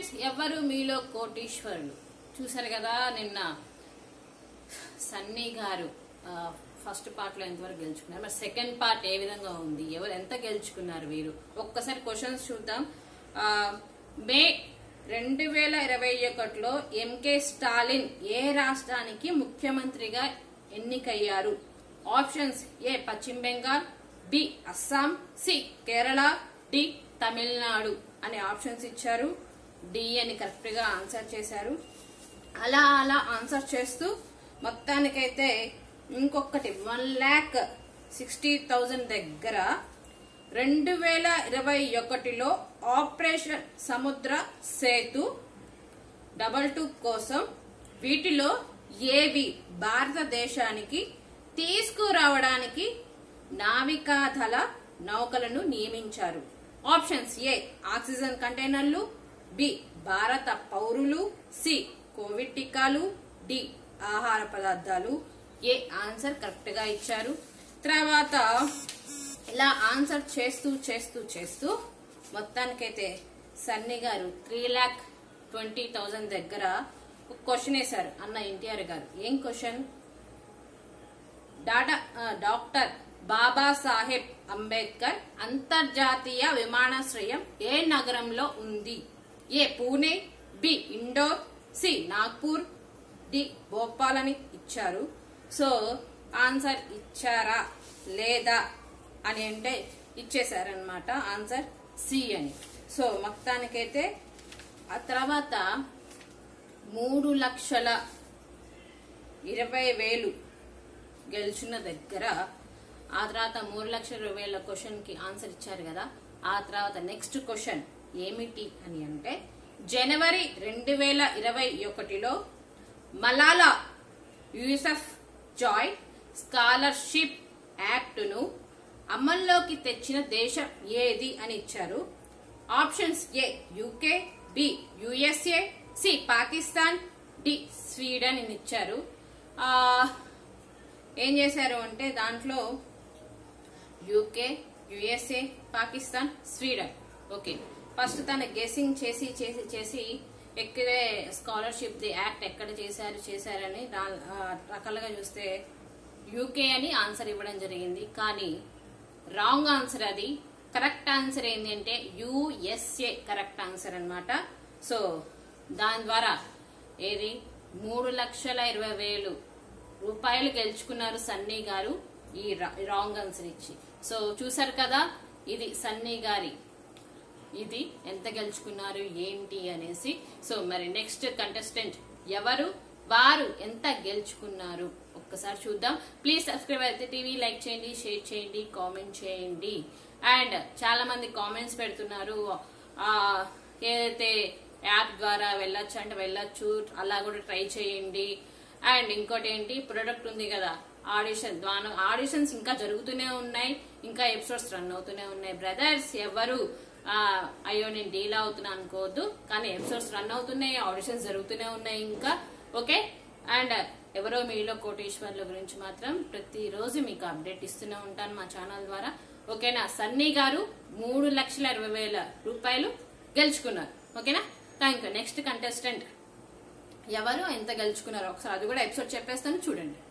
ఎవరు మీలో కోటీశ్వరులు చూసారు కదా నిన్న సన్నీ గారు ఫస్ట్ పార్ట్ లో ఎంతవరకు గెలుచుకున్నారు, మరి సెకండ్ పార్ట్ ఏ విధంగా ఉంది, ఎవరు ఎంత గెలుచుకున్నారు వీరు ఒక్కసారి క్వశ్చన్స్ చూద్దాం. మే 2021లో ఎంకే స్టాలిన్ ఏ రాష్ట్రానికి ముఖ్యమంత్రిగా ఎన్నికయ్యారు? ఆప్షన్స్ ఏ పశ్చిమ Bengal, B Assam, C Kerala, D Tamil Nadu అనే ఆప్షన్స్ ఇచ్చారు. డి అని కరెక్ట్ గా ఆన్సర్ చేశారు. అలా అలా ఆన్సర్ చేస్తూ మొత్తానికైతే ఇంకొకటి 1,60,000 దగ్గర 2021లో ఆపరేషన్ సముద్ర సేతు 22 కోసం వీటిలో ఏవి భారతదేశానికి తీసుకురావడానికి నావికాదళ నౌకలను నియమించారు? ఆప్షన్స్ ఏ ఆక్సిజన్ కంటైనర్లు, బి భారత పౌరులు, సి కోవిడ్ టీకాలు, డి ఆహార పదార్థాలు. ఏ ఆన్సర్ కరెక్ట్ గా ఇచ్చారు. తర్వాత ఇలా ఆన్సర్ చేస్తూ చేస్తూ చేస్తూ మొత్తానికైతే సన్నీ గారు 3,20,000 దగ్గర ఒక క్వశ్చన్ వేశారు అన్న ఎన్టీఆర్ గారు. ఏం క్వశ్చన్? డాక్టర్ బాబాసాహెబ్ అంబేద్కర్ అంతర్జాతీయ విమానాశ్రయం ఏ నగరంలో ఉంది? A Pune, B Indore, C Nagpur, D Bhopal అని ఇచ్చారు. సో ఆన్సర్ ఇచ్చారా లేదా అని అంటే ఇచ్చేసారనమాట ఆన్సర్ సి అని. సో మొత్తానికైతే ఆ తర్వాత 3,20,000 గెలిచిన దగ్గర ఆ తర్వాత 3,20,000 క్వశ్చన్ కి ఆన్సర్ ఇచ్చారు కదా. ఆ తర్వాత నెక్స్ట్ క్వశ్చన్ ఏమిటి అని అంటే జనవరి 2021లో Malala Yousafzai scholarship act ను అమల్లోకి తెచ్చిన దేశం ఏది అని ఇచ్చారు. Options A UK, B USA, C Pakistan, D Sweden అని ఇచ్చారు. ఏం చేశారు అంటే దాంట్లో UK, USA, Pakistan, Sweden. Okay, first తన గెసింగ్ చేసి చేసి చేసి ఎక్కడే స్కాలర్షిప్ ది యాక్ట్ ఎక్కడ చేశారని రకాలుగా చూస్తే యూకే అని ఆన్సర్ ఇవ్వడం జరిగింది. కానీ రాంగ్ ఆన్సర్ అది. కరెక్ట్ ఆన్సర్ ఏంటి అంటే యుఎస్ఏ కరెక్ట్ ఆన్సర్ అన్నమాట. సో దాని ద్వారా ఏది 3,20,000 రూపాయలు గెలుచుకున్నారు సన్నీ గారు ఈ రాంగ్ ఆన్సర్ ఇచ్చి. సో చూసారు కదా ఇది సన్నీ గారి ఇది ఎంత గెలుచుకున్నారు ఏంటి అనేసి. సో మరి నెక్స్ట్ కంటెస్టెంట్ ఎవరు, వారు ఎంత గెలుచుకున్నారు ఒక్కసారి చూద్దాం. ప్లీజ్ సబ్స్క్రైబ్ అయితే టీవీ, లైక్ చేయండి, షేర్ చేయండి, కామెంట్ చేయండి. అండ్ చాలా మంది కామెంట్స్ పెడుతున్నారు ఏదైతే యాప్ ద్వారా వెళ్ళొచ్చు అంటే వెళ్ళొచ్చు, అలా కూడా ట్రై చేయండి. అండ్ ఇంకోటి ఏంటి ప్రొడక్ట్ ఉంది కదా ఆడిషన్స్ ఇంకా జరుగుతూనే ఉన్నాయి, ఇంకా ఎపిసోడ్స్ రన్ అవుతూనే ఉన్నాయి. బ్రదర్స్ ఎవరు అయ్యో నేను డీల్ అవుతున్నా అనుకోవద్దు, కానీ ఎపిసోడ్స్ రన్ అవుతున్నాయి, ఆడిషన్స్ జరుగుతూనే ఉన్నాయి ఇంకా. ఓకే, అండ్ ఎవరో మీలో కోటేశ్వర్ల గురించి మాత్రం ప్రతిరోజు మీకు అప్డేట్ ఇస్తూనే ఉంటాను మా ఛానల్ ద్వారా. ఓకేనా? సన్నీ గారు 3,20,000 రూపాయలు గెలుచుకున్నారు. ఓకేనా? Thank you. నెక్స్ట్ కంటెస్టెంట్ ఎవరు ఎంత గెలుచుకున్నారు ఒకసారి అది కూడా ఎపిసోడ్ చెప్పేస్తాను చూడండి.